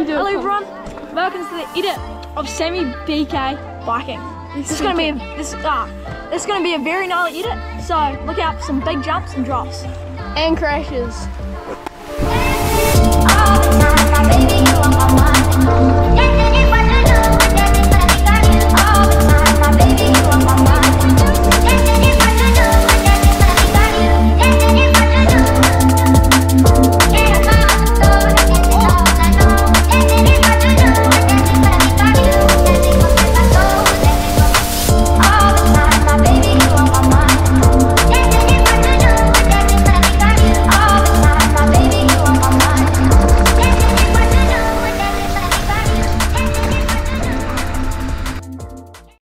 Hello everyone, welcome to the edit of Sammy BK biking. This is going to be a very gnarly edit, so look out for some big jumps and drops. And crashes.